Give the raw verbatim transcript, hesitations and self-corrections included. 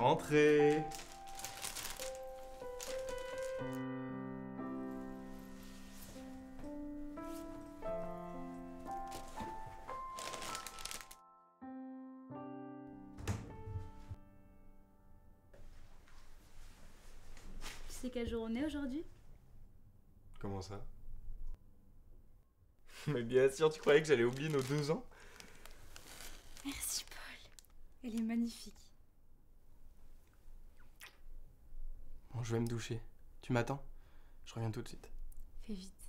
Entrez. Tu sais quel jour on est aujourd'hui? Comment ça? Mais bien sûr, tu croyais que j'allais oublier nos deux ans? Merci Paul. Elle est magnifique. Bon, je vais me doucher. Tu m'attends? Je reviens tout de suite. Fais vite.